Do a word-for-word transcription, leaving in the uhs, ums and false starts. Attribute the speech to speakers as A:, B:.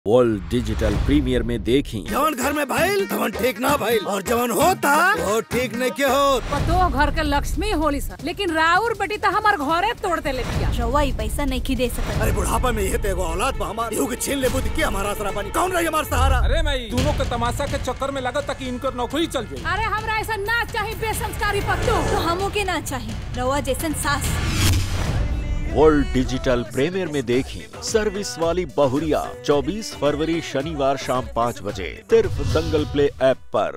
A: World digital premier में देखी
B: जवन घर में भइल तवन ठीक ना भइल और जवन होता वो ठीक नहीं के हो।
C: पतो घर के लक्ष्मी होली सर, लेकिन राउर बेटी तो हमार घरे तोड़ते ले दिया।
D: रउआ ई पैसा नहीं खी दे सकत।
B: अरे बुढ़ापा में ये तेगो औलाद बा हमार, इहू के छीन ले बुद्ध के हमारा आसरा बनी। कौन रही हमार सहारा?
E: अरे मैं दोनों के तमाशा के चक्कर में लगा कि इनकर नौकरी चल जाए।
C: अरे हमरा ऐसा ना चाहिए बेसंस्कारी पत्तो।
D: तो हमो के ना चाहिए रउआ जैसन सास।
A: वर्ल्ड डिजिटल प्रीमियर में देखी सर्विस वाली बहुरिया चौबीस फरवरी शनिवार शाम पाँच बजे सिर्फ दंगल प्ले ऐप पर।